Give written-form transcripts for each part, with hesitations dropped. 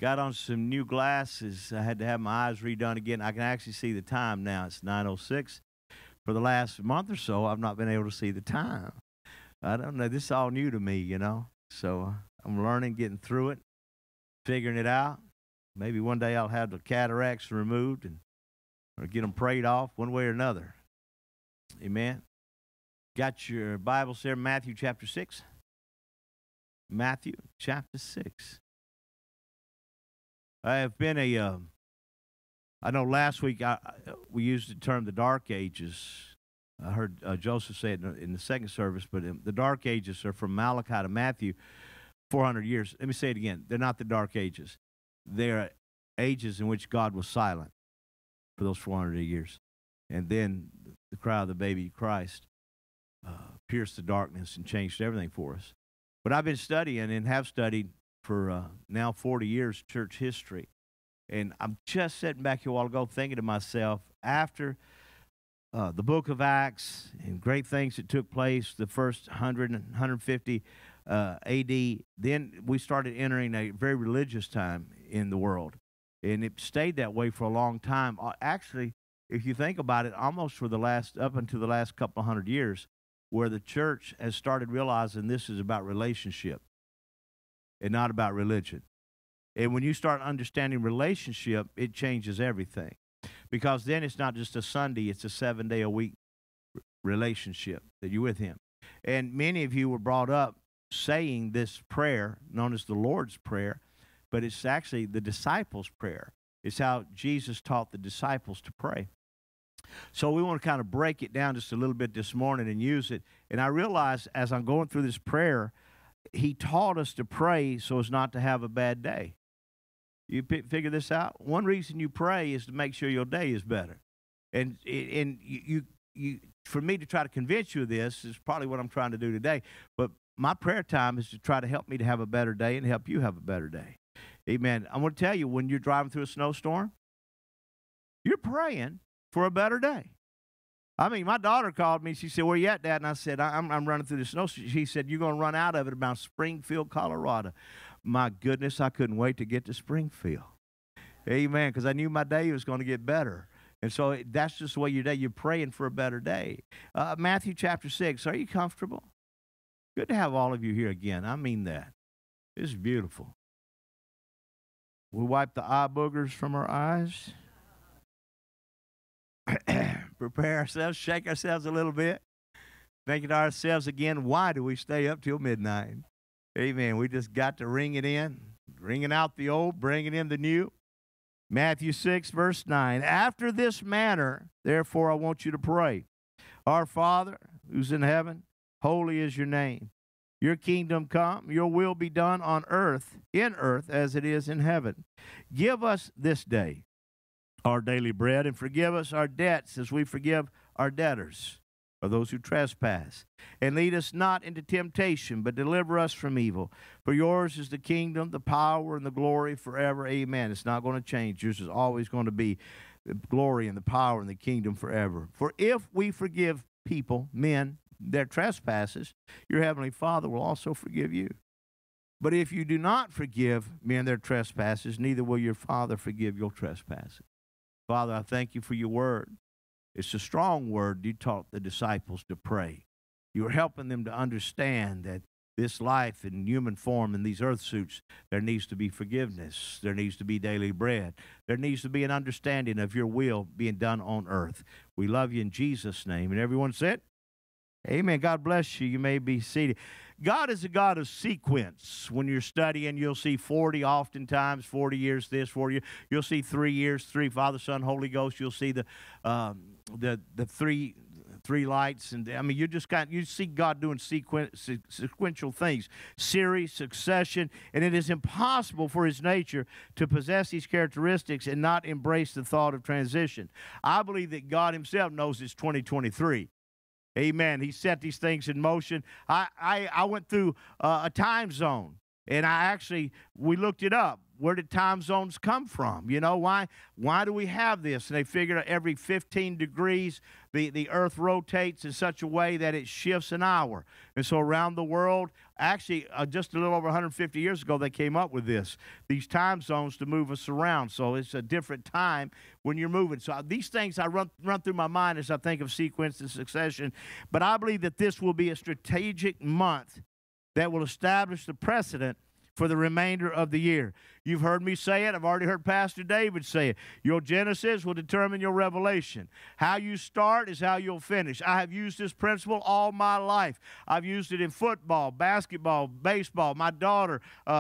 Got on some new glasses. I had to have my eyes redone again. I can actually see the time now. It's 9:06. For the last month or so, I've not been able to see the time. I don't know. This is all new to me, you know. So I'm learning, getting through it, figuring it out. Maybe one day I'll have the cataracts removed or get them prayed off one way or another. Amen. Got your Bibles there, Matthew chapter 6. Matthew chapter 6. I have been I know last week we used the term the Dark Ages. I heard Joseph say it in the second service, but the Dark Ages are from Malachi to Matthew, 400 years. Let me say it again. They're not the Dark Ages. They're ages in which God was silent for those 400 years. And then the cry of the baby Christ pierced the darkness and changed everything for us. But I've been studying and have studied for now 40 years church history. And I'm just sitting back here a while ago thinking to myself, after the book of Acts and great things that took place, the first 100 and 150 A.D., then we started entering a very religious time in the world. And it stayed that way for a long time. Actually, if you think about it, almost for up until the last couple of hundred years, where the church has started realizing this is about relationship and not about religion. And when you start understanding relationship, it changes everything. Because then it's not just a Sunday, it's a 7-day-a-week relationship that you're with him. And many of you were brought up saying this prayer, known as the Lord's Prayer, but it's actually the disciples' prayer. It's how Jesus taught the disciples to pray. So we want to kind of break it down just a little bit this morning and use it. And I realized as I'm going through this prayer, he taught us to pray so as not to have a bad day. You figure this out? One reason you pray is to make sure your day is better. And you for me to try to convince you of this is probably what I'm trying to do today. But my prayer time is to try to help me to have a better day and help you have a better day. Amen. I'm going to tell you, when you're driving through a snowstorm, you're praying for a better day. I mean, my daughter called me. She said, "Where you at, Dad?" And I said, I'm running through the snow. She said, "You're going to run out of it about Springfield, Colorado." My goodness, I couldn't wait to get to Springfield. Amen, because I knew my day was going to get better. And so that's just the way your day, you're praying for a better day. Matthew chapter 6, are you comfortable? Good to have all of you here again. I mean that. This is beautiful. We wipe the eye boogers from our eyes. Prepare ourselves, shake ourselves a little bit, thinking to ourselves again, why do we stay up till midnight? Amen. We just got to ring it in, ringing out the old, bringing in the new. Matthew 6, verse 9. After this manner, therefore, I want you to pray. Our Father, who's in heaven, holy is your name. Your kingdom come, your will be done on earth, in earth as it is in heaven. Give us this day our daily bread, and forgive us our debts as we forgive our debtors, or those who trespass. And lead us not into temptation, but deliver us from evil. For yours is the kingdom, the power, and the glory forever. Amen. It's not going to change. Yours is always going to be the glory and the power and the kingdom forever. For if we forgive people, men, their trespasses, your heavenly Father will also forgive you. But if you do not forgive men their trespasses, neither will your Father forgive your trespasses. Father, I thank you for your word. It's a strong word. You taught the disciples to pray. You were helping them to understand that this life in human form in these earth suits, there needs to be forgiveness. There needs to be daily bread. There needs to be an understanding of your will being done on earth. We love you in Jesus' name. And everyone said, amen. God bless you. You may be seated. God is a God of sequence. When you're studying, you'll see 40 oftentimes, 40 years this, 40 years. You'll see 3 years, 3 Father, Son, Holy Ghost. You'll see the three lights. And I mean, you see God doing sequential things, series, succession, and it is impossible for his nature to possess these characteristics and not embrace the thought of transition. I believe that God himself knows it's 2023. Amen. He set these things in motion. I went through a time zone, and we looked it up. where did time zones come from? You know, why do we have this? And they figured every 15 degrees, the earth rotates in such a way that it shifts an hour. And so around the world, actually, just a little over 150 years ago, they came up with these time zones to move us around. So it's a different time when you're moving. So these things I run through my mind as I think of sequence and succession. But I believe that this will be a strategic month that will establish the precedent for the remainder of the year. You've heard me say it. I've already heard Pastor David say it. Your Genesis will determine your Revelation. How you start is how you'll finish. I have used this principle all my life. I've used it in football, basketball, baseball. My daughter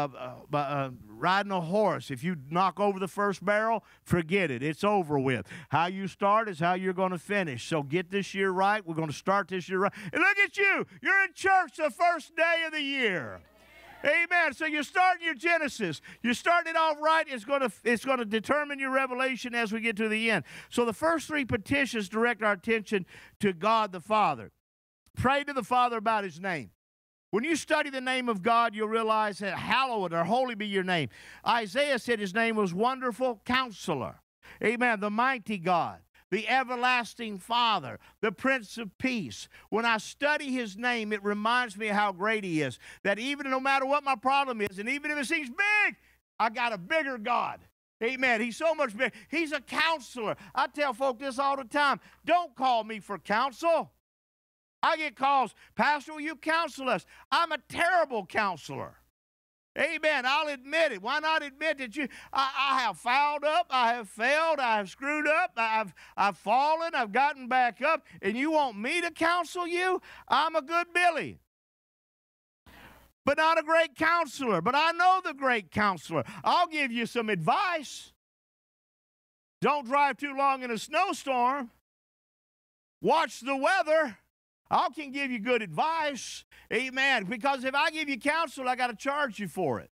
riding a horse. If you knock over the first barrel, forget it. It's over with. How you start is how you're going to finish. So get this year right. We're going to start this year right. And look at you. You're in church the first day of the year. Amen. So you're starting your Genesis. You're starting it off right. It's going to determine your Revelation as we get to the end. So the first three petitions direct our attention to God the Father. Pray to the Father about His name. When you study the name of God, you'll realize that hallowed or holy be your name. Isaiah said His name was Wonderful Counselor. Amen. The mighty God. The everlasting Father, the Prince of Peace. When I study His name, it reminds me of how great He is. That even no matter what my problem is, and even if it seems big, I got a bigger God. Amen. He's so much bigger. He's a counselor. I tell folk this all the time. Don't call me for counsel. I get calls, Pastor, will you counsel us? I'm a terrible counselor. Amen. I'll admit it. Why not admit that I have fouled up, I have failed, I have screwed up, I've fallen, I've gotten back up, and you want me to counsel you? I'm a good Billy, but not a great counselor. But I know the great counselor. I'll give you some advice. Don't drive too long in a snowstorm. Watch the weather. I can give you good advice. Amen. Because if I give you counsel, I got to charge you for it.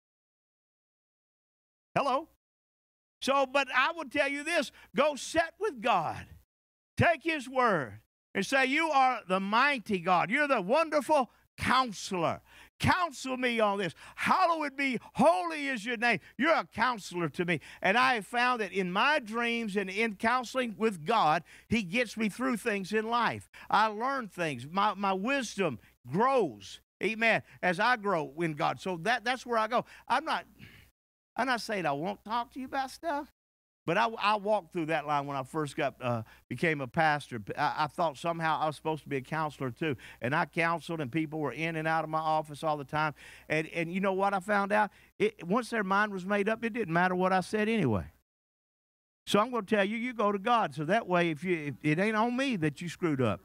Hello? So, but I would tell you this. Go sit with God. Take His word and say, you are the mighty God. You're the wonderful counselor. Counsel me on this. Hallowed be, holy is your name. You're a counselor to me. And I have found that in my dreams and in counseling with God, He gets me through things in life. I learn things. My wisdom grows, amen, as I grow in God. So that's where I go. I'm not saying I won't talk to you about stuff, but I walked through that line when I first became a pastor. I thought somehow I was supposed to be a counselor too. And I counseled, and people were in and out of my office all the time. And you know what I found out? Once their mind was made up, it didn't matter what I said anyway. So I'm going to tell you, you go to God. So that way, if it ain't on me that you screwed up.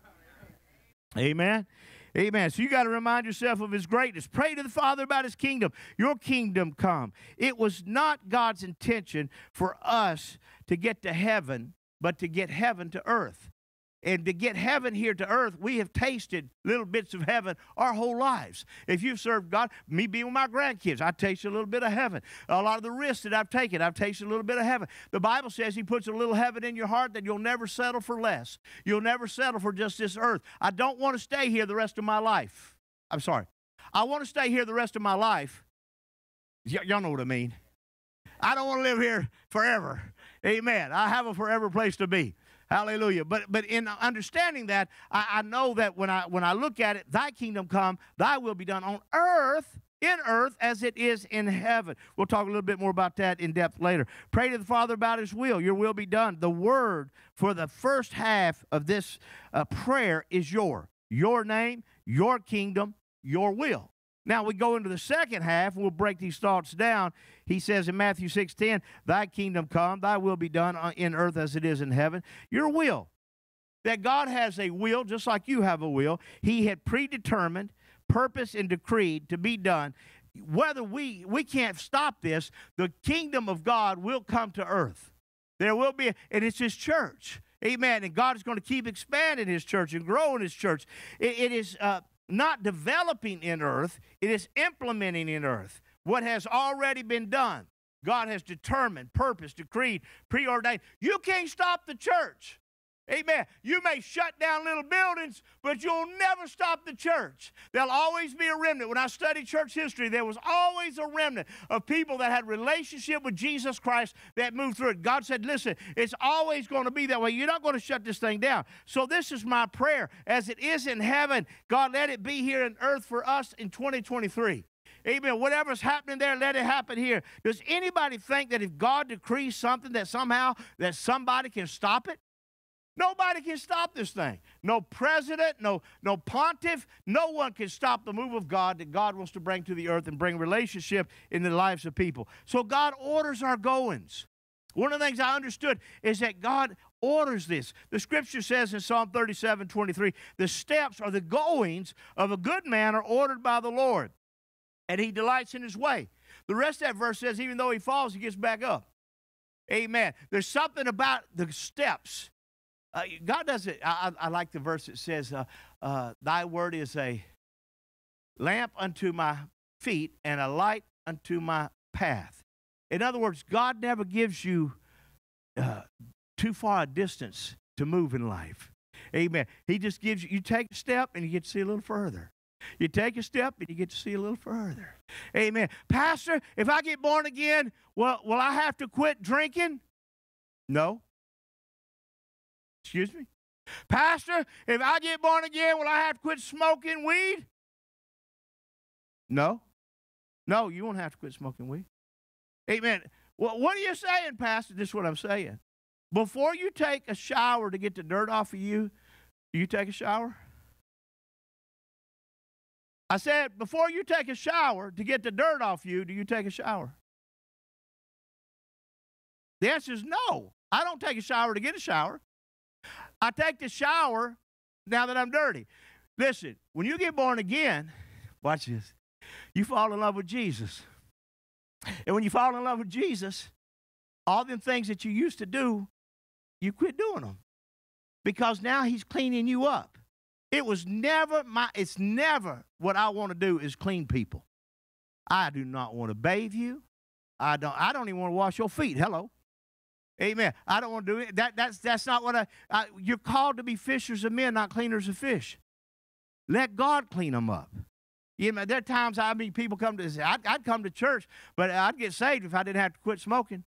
Amen. Amen. So you got to remind yourself of His greatness. Pray to the Father about His kingdom. Your kingdom come. It was not God's intention for us to get to heaven, but to get heaven to earth. And to get heaven here to earth, we have tasted little bits of heaven our whole lives. If you've served God, me being with my grandkids, I tasted a little bit of heaven. A lot of the risks that I've taken, I've tasted a little bit of heaven. The Bible says He puts a little heaven in your heart that you'll never settle for less. You'll never settle for just this earth. I don't want to stay here the rest of my life. I'm sorry. I want to stay here the rest of my life. Y'all know what I mean. I don't want to live here forever. Amen. I have a forever place to be. Hallelujah. But in understanding that, I know that when I look at it, Thy kingdom come, Thy will be done on earth, in earth, as it is in heaven. We'll talk a little bit more about that in depth later. Pray to the Father about His will. Your will be done. The word for the first half of this prayer is your name, your kingdom, your will. Now we go into the second half, and we'll break these thoughts down. He says in Matthew 6:10, Thy kingdom come, Thy will be done in earth as it is in heaven. Your will. That God has a will, just like you have a will. He had predetermined, purposed, and decreed to be done. Whether we can't stop this, the kingdom of God will come to earth. There will be, and it's His church. Amen. And God is going to keep expanding His church and growing His church. It is not developing in earth, it is implementing in earth what has already been done. God has determined, purposed, decreed, preordained. You can't stop the church. Amen. You may shut down little buildings, but you'll never stop the church. There'll always be a remnant. When I studied church history, there was always a remnant of people that had relationship with Jesus Christ that moved through it. God said, listen, it's always going to be that way. You're not going to shut this thing down. So this is my prayer. As it is in heaven, God, let it be here on earth for us in 2023. Amen. Whatever's happening there, let it happen here. Does anybody think that if God decrees something that somehow that somebody can stop it? Nobody can stop this thing. No president, no pontiff, no one can stop the move of God that God wants to bring to the earth and bring relationship in the lives of people. So God orders our goings. One of the things I understood is that God orders this. The scripture says in Psalm 37:23, the steps or the goings of a good man are ordered by the Lord, and he delights in his way. The rest of that verse says, even though he falls, he gets back up. Amen. There's something about the steps. God does it. I like the verse that says, thy word is a lamp unto my feet and a light unto my path. In other words, God never gives you too far a distance to move in life. Amen. He just gives you take a step and you get to see a little further. You take a step and you get to see a little further. Amen. Pastor, if I get born again, will I have to quit drinking? No. Excuse me? Pastor, if I get born again, will I have to quit smoking weed? No. No, you won't have to quit smoking weed. Amen. Well, what are you saying, Pastor? This is what I'm saying. Before you take a shower to get the dirt off of you, do you take a shower? I said, before you take a shower to get the dirt off you, do you take a shower? The answer is no. I don't take a shower to get a shower. I take the shower now that I'm dirty. Listen, when you get born again, watch this, you fall in love with Jesus. And when you fall in love with Jesus, all them things that you used to do, you quit doing them. Because now he's cleaning you up. It's never what I want to do is clean people. I do not want to bathe you. I don't even want to wash your feet. Hello. Amen. I don't want to do it. That's not what you're called to be fishers of men, not cleaners of fish. Let God clean them up. You know, there are times people come to say, I'd come to church, but I'd get saved if I didn't have to quit smoking.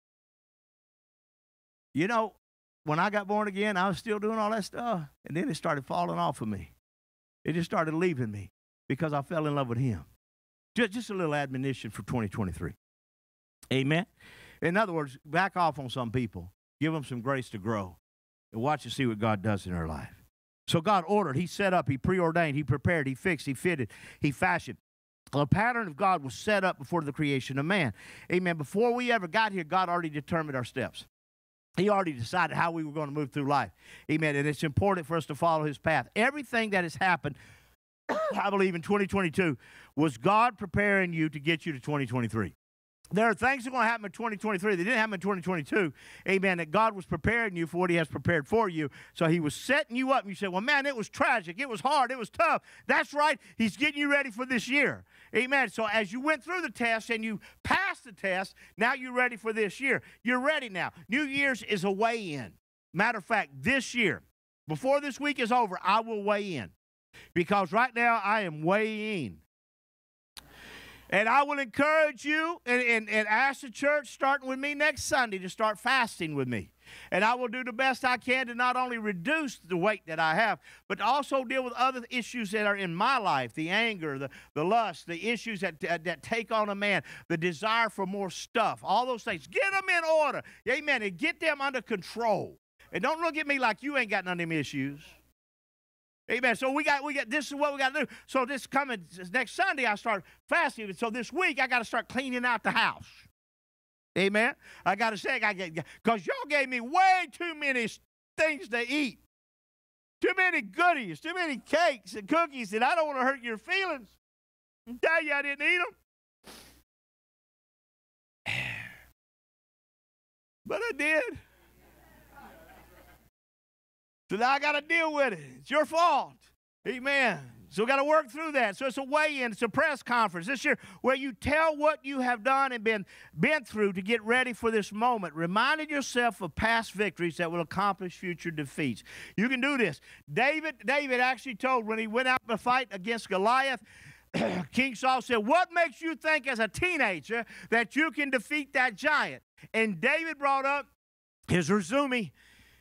You know, when I got born again, I was still doing all that stuff, and then it started falling off of me. It just started leaving me because I fell in love with him. Just a little admonition for 2023. Amen. In other words, back off on some people. Give them some grace to grow. And watch and see what God does in their life. So God ordered, he set up, he preordained, he prepared, he fixed, he fitted, he fashioned. The pattern of God was set up before the creation of man. Amen. Before we ever got here, God already determined our steps. He already decided how we were going to move through life. Amen. And it's important for us to follow his path. Everything that has happened, I believe, in 2022 was God preparing you to get you to 2023. There are things that are going to happen in 2023 that didn't happen in 2022. Amen. That God was preparing you for what he has prepared for you. So he was setting you up. And you say, well, man, it was tragic. It was hard. It was tough. That's right. He's getting you ready for this year. Amen. So as you went through the test and you passed the test, now you're ready for this year. You're ready now. New Year's is a weigh-in. Matter of fact, this year, before this week is over, I will weigh in. Because right now I am weighing. And I will encourage you and ask the church, starting with me next Sunday, to start fasting with me. And I will do the best I can to not only reduce the weight that I have, but to also deal with other issues that are in my life, the anger, the lust, the issues that take on a man, the desire for more stuff, all those things. Get them in order. Amen. And get them under control. And don't look at me like you ain't got none of them issues. Amen. So we got. This is what we got to do. So this next Sunday, I start fasting. So this week, I got to start cleaning out the house. Amen. I got to say, because y'all gave me way too many things to eat, too many goodies, too many cakes and cookies, and I don't want to hurt your feelings. I tell you, I didn't eat them, but I did. So now I got to deal with it. It's your fault. Amen. So we got to work through that. So it's a weigh-in. It's a press conference this year where you tell what you have done and been through to get ready for this moment, reminding yourself of past victories that will accomplish future defeats. You can do this. David actually told when he went out to fight against Goliath, King Saul said, what makes you think as a teenager that you can defeat that giant? And David brought up his resume,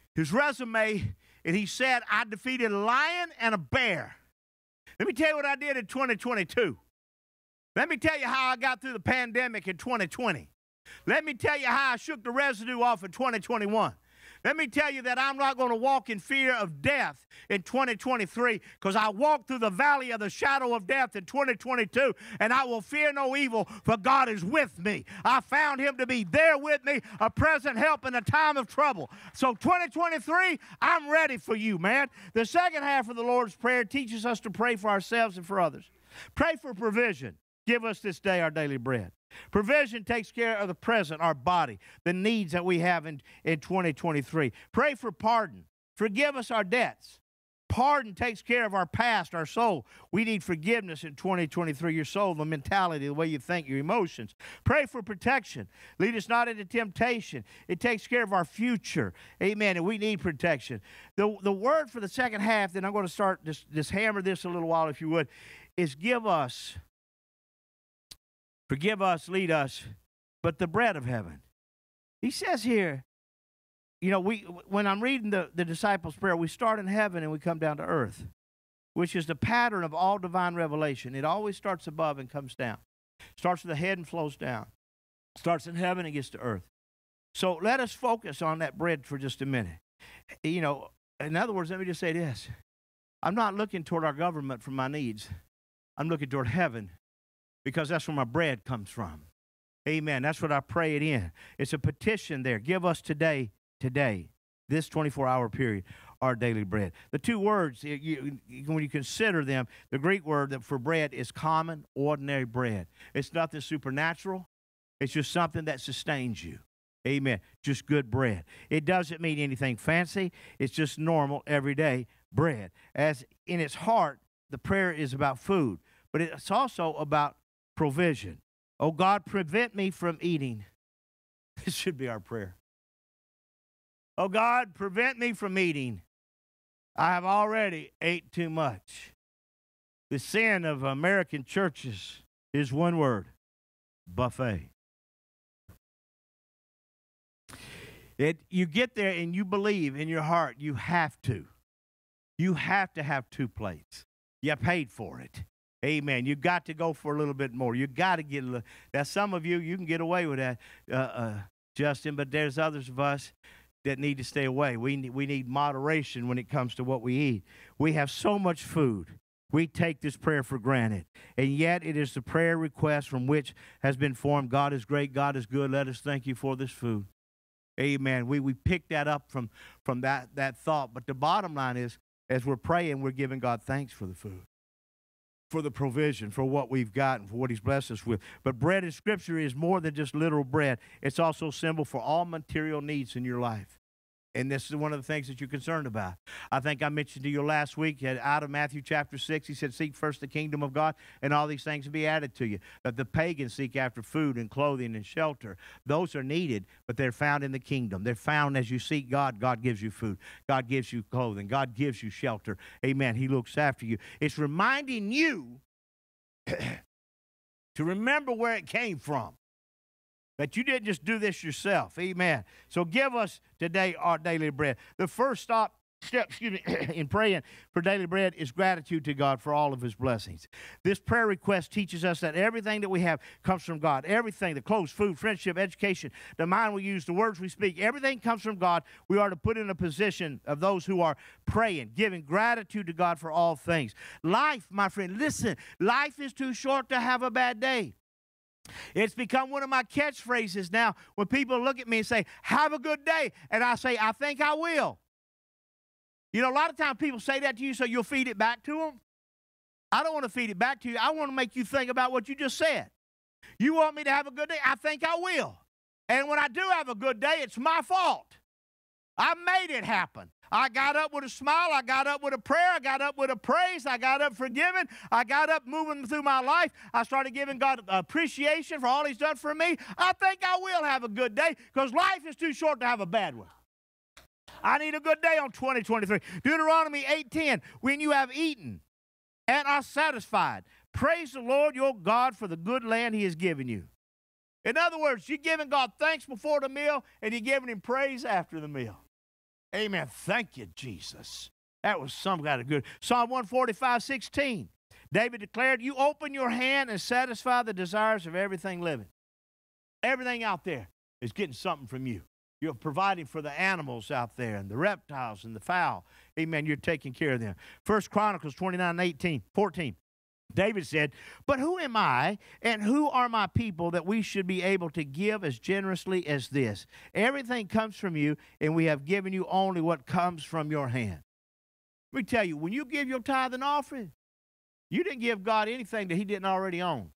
and he said, I defeated a lion and a bear. Let me tell you what I did in 2022. Let me tell you how I got through the pandemic in 2020. Let me tell you how I shook the residue off in 2021. Let me tell you that I'm not going to walk in fear of death in 2023 because I walked through the valley of the shadow of death in 2022, and I will fear no evil, for God is with me. I found him to be there with me, a present help in a time of trouble. So 2023, I'm ready for you, man. The second half of the Lord's Prayer teaches us to pray for ourselves and for others. Pray for provision. Give us this day our daily bread. Provision takes care of the present, our body, the needs that we have in 2023. Pray for pardon. Forgive us our debts. Pardon takes care of our past, our soul. We need forgiveness in 2023, your soul, the mentality, the way you think, your emotions. Pray for protection. Lead us not into temptation. It takes care of our future. Amen. And we need protection. The word for the second half, then I'm going to start, just hammer this a little while if you would, is give us. Forgive us, lead us, but the bread of heaven. He says here, you know, when I'm reading the disciples' prayer, we start in heaven and we come down to earth, which is the pattern of all divine revelation. It always starts above and comes down. Starts with the head and flows down. Starts in heaven and gets to earth. So let us focus on that bread for just a minute. You know, in other words, let me just say this. I'm not looking toward our government for my needs. I'm looking toward heaven, because that's where my bread comes from. Amen. That's what I pray it in. It's a petition there. Give us today, this 24-hour period, our daily bread. The two words, when you consider them, the Greek word for bread is common, ordinary bread. It's nothing supernatural. It's just something that sustains you. Amen. Just good bread. It doesn't mean anything fancy. It's just normal, everyday bread. As in its heart, the prayer is about food, but it's also about provision. Oh God, prevent me from eating. This should be our prayer. Oh God, prevent me from eating. I have already ate too much. The sin of American churches is one word: buffet. You get there and you believe in your heart you have to. You have to have 2 plates. You paid for it. Amen. You got to go for a little bit more. You got to get a little. Now, some of you can get away with that, Justin, but there's others of us that need to stay away. We need moderation when it comes to what we eat. We have so much food. We take this prayer for granted, and yet it is the prayer request from which has been formed. God is great. God is good. Let us thank you for this food. Amen. We pick that up from that thought. But the bottom line is, as we're praying, we're giving God thanks for the food, for the provision, for what we've got, and for what he's blessed us with. But bread in Scripture is more than just literal bread. It's also a symbol for all material needs in your life. And this is one of the things that you're concerned about. I think I mentioned to you last week, out of Matthew chapter 6, he said, seek first the kingdom of God, and all these things will be added to you. That the pagans seek after food and clothing and shelter. Those are needed, but they're found in the kingdom. They're found as you seek God. God gives you food. God gives you clothing. God gives you shelter. Amen. He looks after you. It's reminding you to remember where it came from. That you didn't just do this yourself. Amen. So give us today our daily bread. The first step, in praying for daily bread is gratitude to God for all of his blessings. This prayer request teaches us that everything that we have comes from God. Everything, the clothes, food, friendship, education, the mind we use, the words we speak, everything comes from God. We are to put in a position of those who are praying, giving gratitude to God for all things. Life, my friend, listen, life is too short to have a bad day. It's become one of my catchphrases now when people look at me and say, have a good day. And I say, I think I will. You know, a lot of times people say that to you so you'll feed it back to them. I don't want to feed it back to you. I want to make you think about what you just said. You want me to have a good day? I think I will. And when I do have a good day, it's my fault. I made it happen. I got up with a smile. I got up with a prayer. I got up with a praise. I got up forgiven. I got up moving through my life. I started giving God appreciation for all He's done for me. I think I will have a good day because life is too short to have a bad one. I need a good day on 2023. Deuteronomy 8:10, when you have eaten and are satisfied, praise the Lord your God for the good land He has given you. In other words, you're giving God thanks before the meal and you're giving Him praise after the meal. Amen. Thank you, Jesus. That was some kind of good. Psalm 145:16. David declared, you open your hand and satisfy the desires of everything living. Everything out there is getting something from you. You're providing for the animals out there and the reptiles and the fowl. Amen. You're taking care of them. 1 Chronicles 29:14. David said, but who am I and who are my people that we should be able to give as generously as this? Everything comes from you, and we have given you only what comes from your hand. Let me tell you, when you give your tithe and offering, you didn't give God anything that He didn't already own.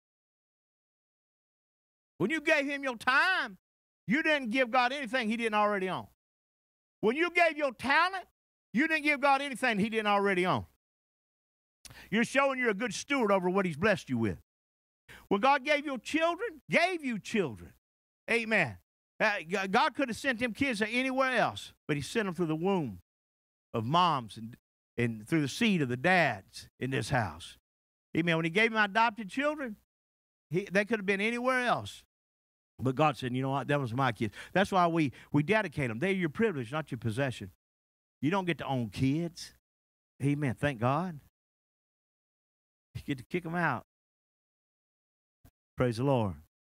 When you gave Him your time, you didn't give God anything He didn't already own. When you gave your talent, you didn't give God anything He didn't already own. You're showing you're a good steward over what He's blessed you with. When God gave you children, amen. God could have sent them kids anywhere else, but He sent them through the womb of moms and through the seed of the dads in this house. Amen. When He gave my adopted children, they could have been anywhere else. But God said, you know what, that was my kids. That's why we dedicate them. They're your privilege, not your possession. You don't get to own kids. Amen. Thank God. You get to kick them out. Praise the Lord.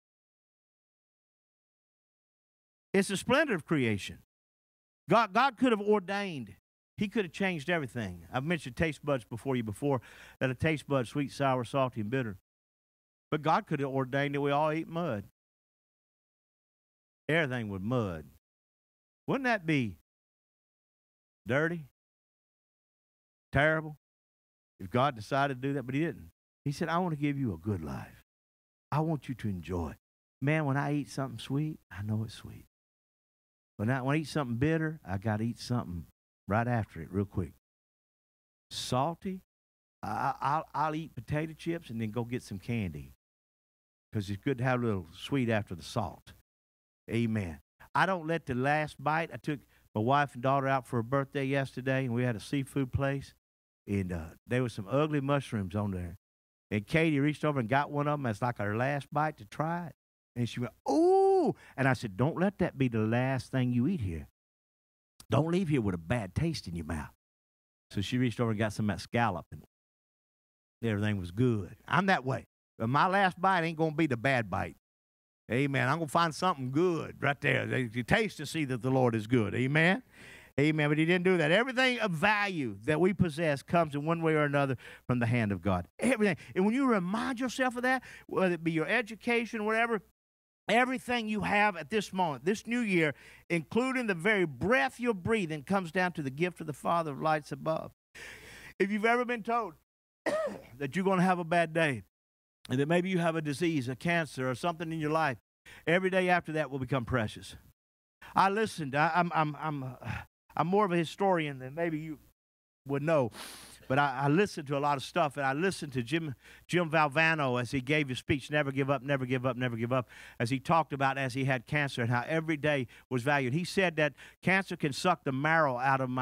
It's the splendor of creation. God could have ordained. He could have changed everything. I've mentioned taste buds before that a taste bud, sweet, sour, salty, and bitter. But God could have ordained that we all eat mud. Everything with mud. Wouldn't that be dirty? Terrible? If God decided to do that, but He didn't. He said, I want to give you a good life. I want you to enjoy. Man, when I eat something sweet, I know it's sweet. When I eat something bitter, I got to eat something right after it real quick. Salty, I'll eat potato chips and then go get some candy because it's good to have a little sweet after the salt. Amen. I don't let the last bite. I took my wife and daughter out for a birthday yesterday, and we had a seafood place. And there was some ugly mushrooms on there. And Katie reached over and got one of them. It's like her last bite to try it. And she went, ooh. And I said, don't let that be the last thing you eat here. Don't leave here with a bad taste in your mouth. So she reached over and got some of that scallop. And everything was good. I'm that way. But my last bite ain't going to be the bad bite. Amen. I'm going to find something good right there. You taste to see that the Lord is good. Amen. Amen. But He didn't do that. Everything of value that we possess comes in one way or another from the hand of God. Everything. And when you remind yourself of that, whether it be your education, whatever, everything you have at this moment, this new year, including the very breath you're breathing, comes down to the gift of the Father of lights above. If you've ever been told that you're going to have a bad day, and that maybe you have a disease, a cancer, or something in your life, every day after that will become precious. I listened. I'm more of a historian than maybe you would know, but I listened to a lot of stuff, and I listened to Jim Valvano as he gave his speech, Never Give Up, Never Give Up, Never Give Up, as he talked about as he had cancer and how every day was valued. He said that cancer can suck the marrow out of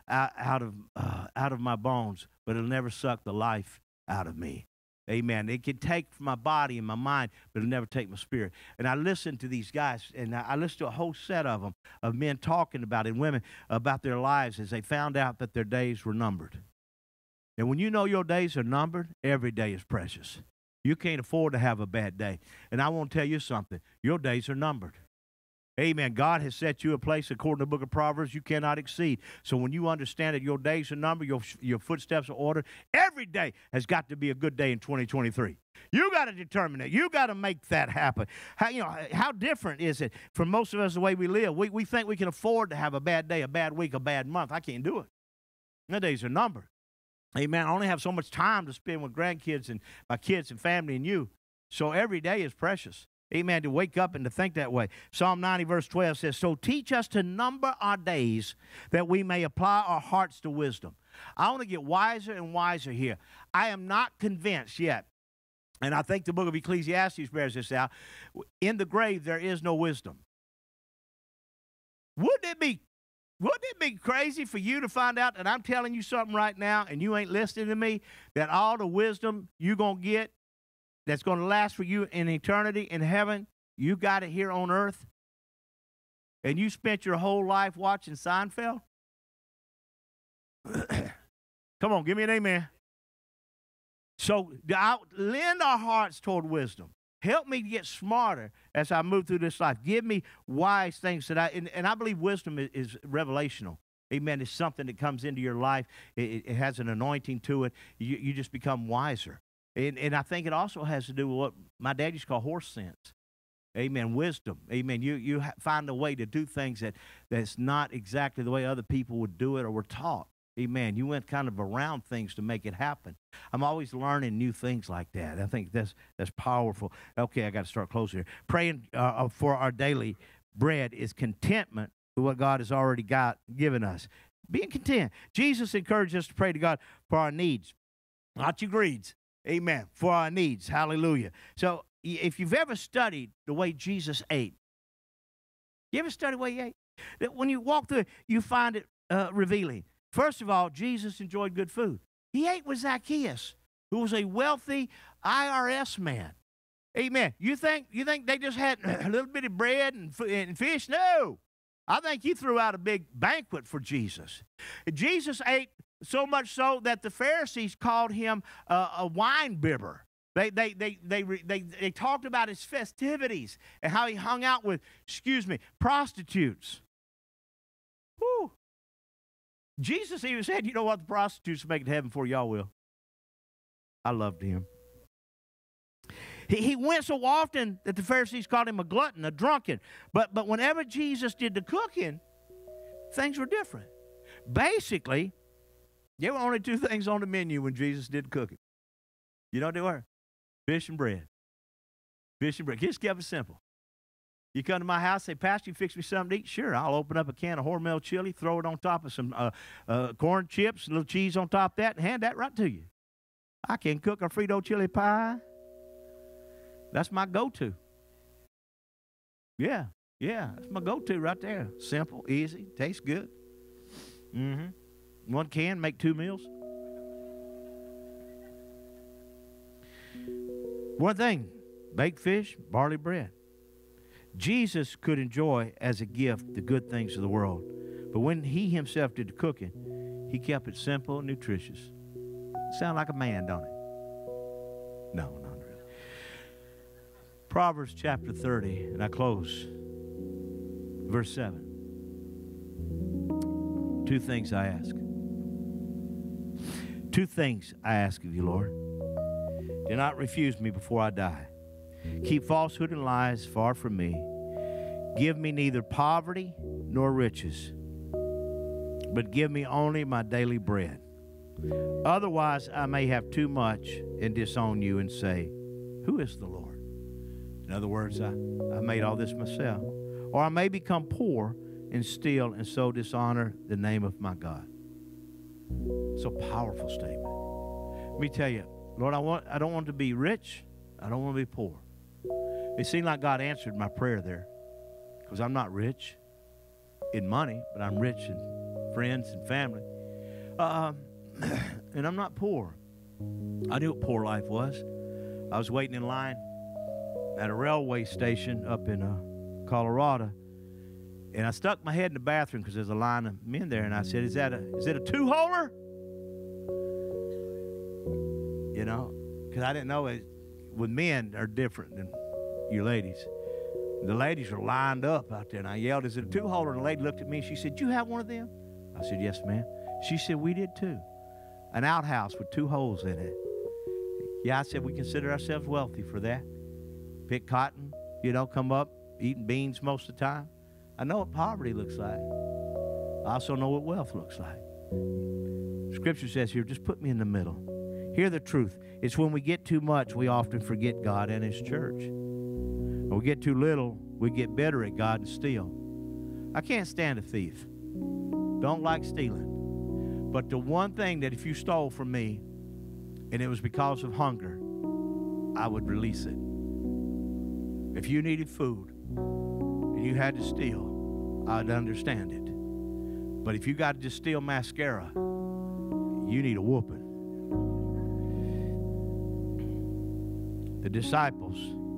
my bones, but it'll never suck the life out of me. Amen. It can take my body and my mind, but it'll never take my spirit. And I listened to these guys, and I listened to a whole set of them, of men talking about it, and women about their lives as they found out that their days were numbered. And when you know your days are numbered, every day is precious. You can't afford to have a bad day. And I want to tell you something. Your days are numbered. Amen. God has set you a place, according to the book of Proverbs, you cannot exceed. So when you understand that your days are numbered, your footsteps are ordered, every day has got to be a good day in 2023. You got to determine it. You got to make that happen. How different is it from most of us the way we live? We think we can afford to have a bad day, a bad week, a bad month. I can't do it. My days are numbered. Amen. I only have so much time to spend with grandkids and my kids and family and you. So every day is precious. Amen, to wake up and to think that way. Psalm 90, verse 12 says, so teach us to number our days that we may apply our hearts to wisdom. I want to get wiser and wiser here. I am not convinced yet, and I think the book of Ecclesiastes bears this out, in the grave there is no wisdom. Wouldn't it be crazy for you to find out that I'm telling you something right now and you ain't listening to me, that all the wisdom you're going to get that's going to last for you in eternity in heaven, you got it here on earth? And you spent your whole life watching Seinfeld? Come on, give me an amen. So lend our hearts toward wisdom. Help me get smarter as I move through this life. Give me wise things that and I believe wisdom is revelational. Amen. It's something that comes into your life. It has an anointing to it. You just become wiser. And I think it also has to do with what my dad used to call horse sense. Amen. Wisdom. Amen. You find a way to do things that's not exactly the way other people would do it or were taught. Amen. You went kind of around things to make it happen. I'm always learning new things like that. I think that's powerful. Okay, I got to start closing here. Praying for our daily bread is contentment with what God has already given us. Being content. Jesus encouraged us to pray to God for our needs, not your greeds. Amen. For our needs. Hallelujah. So if you've ever studied the way Jesus ate, you ever studied the way he ate? That when you walk through it, you find it revealing. First of all, Jesus enjoyed good food. He ate with Zacchaeus, who was a wealthy IRS man. Amen. You think they just had a little bit of bread and fish? No. I think he threw out a big banquet for Jesus. Jesus ate so much so that the Pharisees called him a wine bibber. They talked about his festivities and how he hung out with, prostitutes. Whew. Jesus even said, you know what, the prostitutes will make it to heaven before y'all will. I loved him. He went so often that the Pharisees called him a glutton, a drunken. But whenever Jesus did the cooking, things were different. Basically, there were only two things on the menu when Jesus did cooking. You know what they were? Fish and bread. Fish and bread. Just kept it simple. You come to my house, say, Pastor, you fix me something to eat? Sure, I'll open up a can of Hormel chili, throw it on top of some corn chips, a little cheese on top of that, and hand that right to you. I can cook a Frito chili pie. That's my go-to. Yeah, that's my go-to right there. Simple, easy, tastes good. One can, make 2 meals. One thing, baked fish, barley bread. Jesus could enjoy as a gift the good things of the world. But when he himself did the cooking, he kept it simple and nutritious. Sound like a man, don't it? No, not really. Proverbs chapter 30, and I close. Verse 7. 2 things I ask. 2 things I ask of you, Lord. Do not refuse me before I die. Keep falsehood and lies far from me. Give me neither poverty nor riches, but give me only my daily bread. Otherwise, I may have too much and disown you and say, who is the Lord? In other words, I made all this myself. Or I may become poor and steal and so dishonor the name of my God. It's a powerful statement. Let me tell you, Lord, I don't want to be rich. I don't want to be poor. It seemed like God answered my prayer there, because I'm not rich in money, but I'm rich in friends and family. And I'm not poor. I knew what poor life was. I was waiting in line at a railway station up in Colorado, and I stuck my head in the bathroom because there's a line of men there, and I said, is it a 2-holer? You know, because I didn't know it. With men are different than you ladies. The ladies are lined up out there, and I yelled, is it a 2-holer? And the lady looked at me, and she said, you have one of them? I said, yes, ma'am. She said, we did too. An outhouse with 2 holes in it. Yeah, I said, we consider ourselves wealthy for that. Pick cotton, come up, eating beans most of the time. I know what poverty looks like. I also know what wealth looks like. Scripture says here, just put me in the middle. Hear the truth. It's when we get too much, we often forget God and his church. When we get too little, we get bitter at God and steal. I can't stand a thief. Don't like stealing. But the one thing that if you stole from me, and it was because of hunger, I would release it. If you needed food and you had to steal, I'd understand it. But if you got to just steal mascara, you need a whooping. The disciples.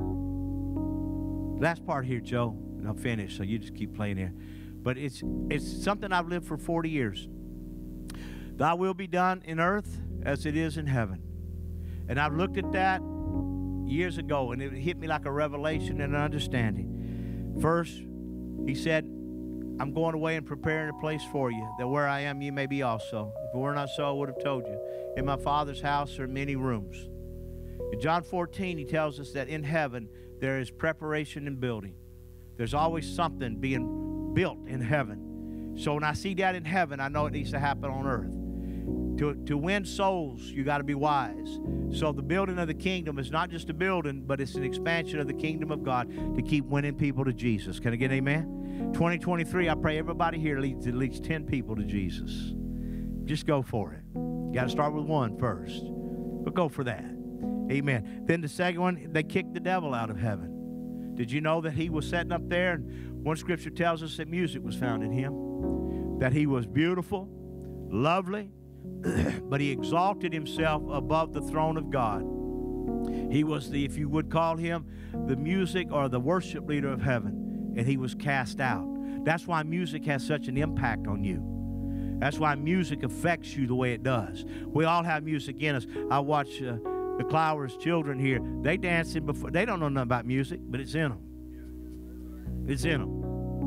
Last part here, Joe, and I'll finish, so you just keep playing here. But it's something I've lived for 40 years. Thy will be done in earth as it is in heaven. And I've looked at that years ago, and it hit me like a revelation and an understanding. First, he said, I'm going away and preparing a place for you, that where I am, you may be also. If it were not so, I would have told you. In my Father's house are many rooms. In John 14, he tells us that in heaven, there is preparation and building. There's always something being built in heaven. So when I see that in heaven, I know it needs to happen on earth. To win souls, you got to be wise. So the building of the kingdom is not just a building, but it's an expansion of the kingdom of God to keep winning people to Jesus. Can I get an amen? 2023, I pray everybody here leads at least 10 people to Jesus. Just go for it. You got to start with one first, but go for that. Amen. Then the second one, they kicked the devil out of heaven. Did you know that he was sitting up there? And one scripture tells us that music was found in him, that he was beautiful, lovely, but he exalted himself above the throne of God. He was the, if you would call him, the music or the worship leader of heaven, and he was cast out. That's why music has such an impact on you. That's why music affects you the way it does. We all have music in us. I watch the Clowers children here. They dancing before. They don't know nothing about music, but it's in them. It's in them.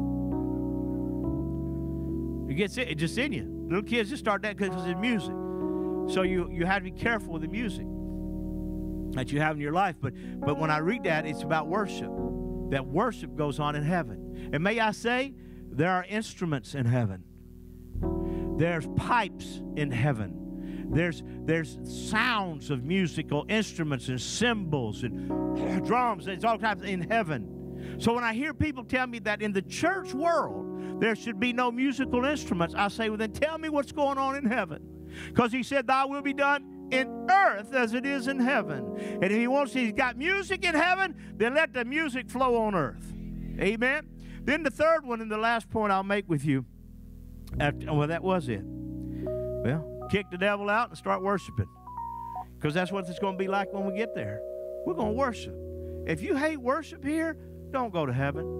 It's just in you. Little kids just start that because it's music. So you have to be careful with the music that you have in your life. But when I read that, it's about worship. That worship goes on in heaven. And may I say, there are instruments in heaven. There's pipes in heaven. There's sounds of musical instruments and cymbals and drums. It's all types in heaven. So when I hear people tell me that in the church world there should be no musical instruments, I say, well, then tell me what's going on in heaven. Because he said, thy will be done in earth as it is in heaven. And if he's got music in heaven, then let the music flow on earth. Amen. Then the third one and the last point I'll make with you, well, that was it. Well, kick the devil out and start worshiping. Because that's what it's going to be like when we get there. We're going to worship. If you hate worship here, don't go to heaven.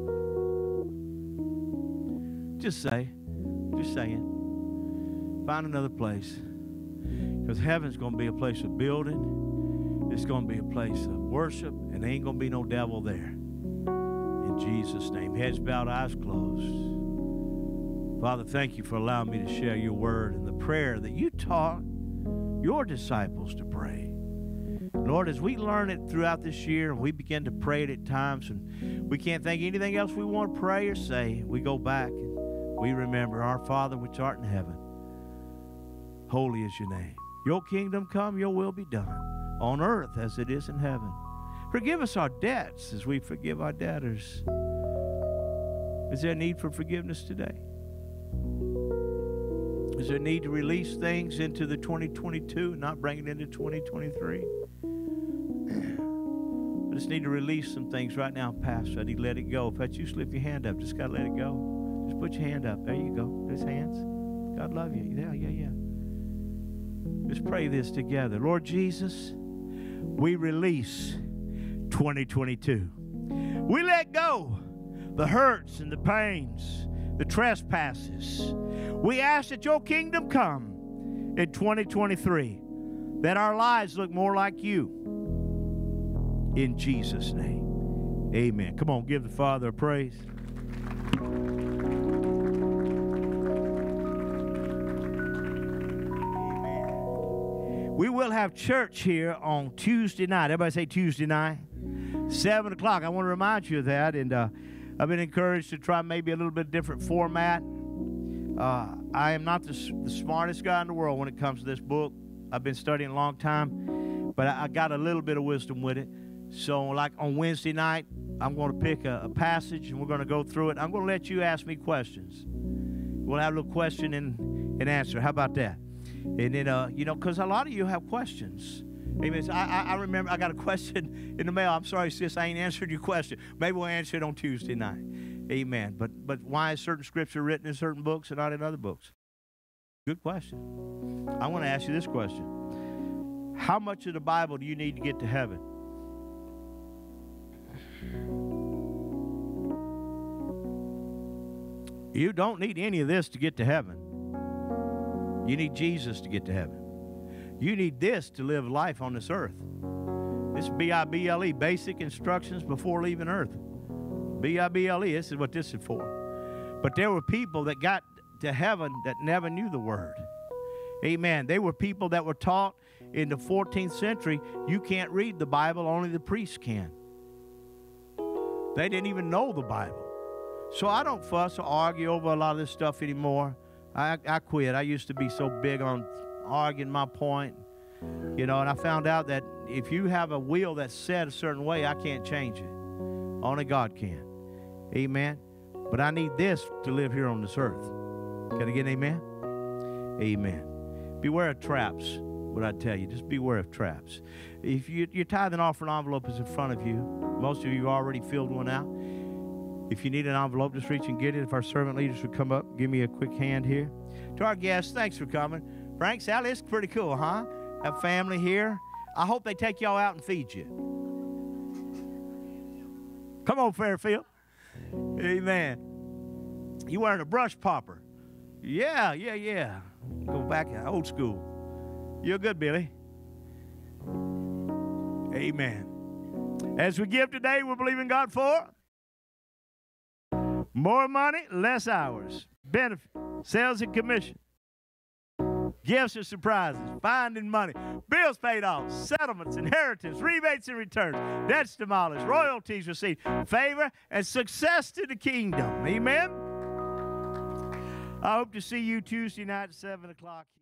Just saying. Find another place. Because heaven's going to be a place of building. It's going to be a place of worship. And there ain't going to be no devil there. In Jesus' name. Heads bowed, eyes closed. Father, thank you for allowing me to share your word and the prayer that you taught your disciples to pray. Lord, as we learn it throughout this year and we begin to pray it at times and we can't think anything else we want to pray or say, we go back and we remember our Father which art in heaven. Holy is your name. Your kingdom come, your will be done on earth as it is in heaven. Forgive us our debts as we forgive our debtors. Is there a need for forgiveness today? Is there a need to release things into the 2022 and not bring it into 2023? I just need to release some things right now, Pastor. I need to let it go. If that's you, slip your hand up. Just got to let it go. Just put your hand up. There you go. There's hands. God love you. Yeah. Let's pray this together. Lord Jesus, we release 2022. We let go the hurts and the pains, the trespasses. We ask that your kingdom come in 2023, that our lives look more like you. In Jesus' name, amen. Come on, give the Father a praise. Amen. We will have church here on Tuesday night. Everybody say Tuesday night, 7 o'clock. I want to remind you of that, and I've been encouraged to try maybe a little bit different format. I am not the smartest guy in the world when it comes to this book. I've been studying a long time, but I got a little bit of wisdom with it. So like on Wednesday night, I'm going to pick a passage, and we're going to go through it. I'm going to let you ask me questions. We'll have a little question and answer. How about that? And then, you know, because a lot of you have questions. Amen. So I remember I got a question in the mail. I'm sorry, sis, I ain't answered your question. Maybe we'll answer it on Tuesday night. Amen. But why is certain scripture written in certain books and not in other books? Good question. I want to ask you this question. How much of the Bible do you need to get to heaven? You don't need any of this to get to heaven. You need Jesus to get to heaven. You need this to live life on this earth. This is B-I-B-L-E, basic instructions before leaving earth. B-I-B-L-E, this is what this is for. But there were people that got to heaven that never knew the word. Amen. They were people that were taught in the 14th century, you can't read the Bible, only the priests can. They didn't even know the Bible. So I don't fuss or argue over a lot of this stuff anymore. I quit. I used to be so big on arguing my point, you know, and I found out that if you have a will that's set a certain way, I can't change it. Only God can. Amen. But I need this to live here on this earth. Can I get an amen? Amen. Beware of traps, what I tell you. Just beware of traps. If your tithe and offering envelope is in front of you, most of you already filled one out. If you need an envelope, just reach and get it. If our servant leaders would come up, give me a quick hand here. To our guests, thanks for coming. Frank, Sally, it's pretty cool, huh? Have family here. I hope they take y'all out and feed you. Come on, Fairfield. Amen. You wearing a brush popper? Yeah. Go back old school. You're good, Billy. Amen. As we give today, we're believing God for more money, less hours, benefit, sales and commission, gifts and surprises, finding money, bills paid off, settlements, inheritance, rebates and returns, debts demolished, royalties received, favor and success to the kingdom. Amen. I hope to see you Tuesday night at 7 o'clock.